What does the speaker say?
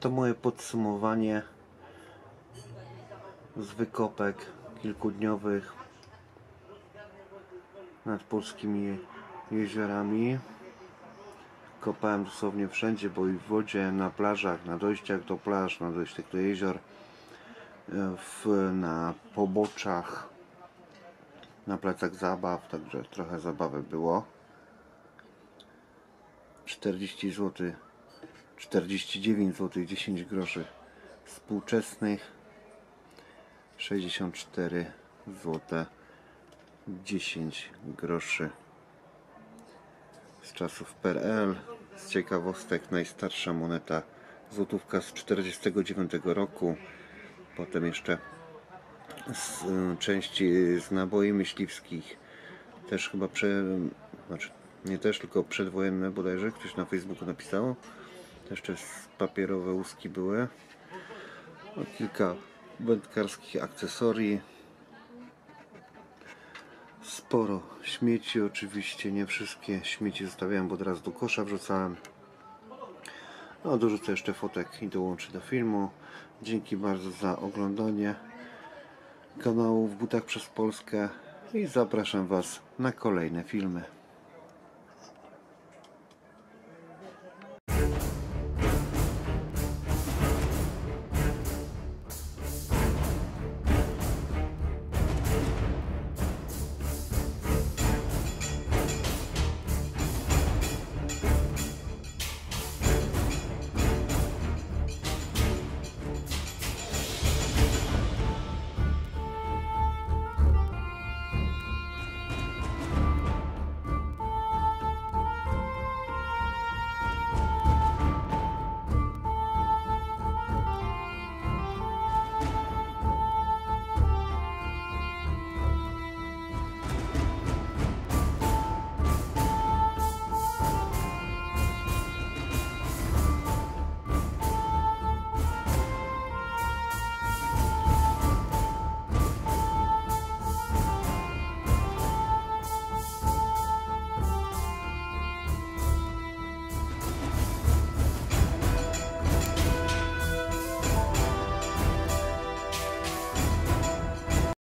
To moje podsumowanie z wykopek kilkudniowych nad polskimi jeziorami. Kopałem dosłownie wszędzie, bo i w wodzie, na plażach, na dojściach do plaż, na dojściach do jezior, na poboczach, na placach zabaw, także trochę zabawy było. 40 zł, 49 zł 10 groszy współczesnych, 64 zł 10 groszy z czasów PRL. Z ciekawostek najstarsza moneta złotówka z 49 roku, potem jeszcze części z naboi myśliwskich, też chyba nie też, tylko przedwojenne bodajże, ktoś na Facebooku napisał. To jeszcze papierowe łuski były. Kilka wędkarskich akcesorii. Sporo śmieci, oczywiście nie wszystkie śmieci zostawiałem, bo od razu do kosza wrzucałem. No, dorzucę jeszcze fotek i dołączę do filmu. Dzięki bardzo za oglądanie kanału W Butach przez Polskę i zapraszam Was na kolejne filmy.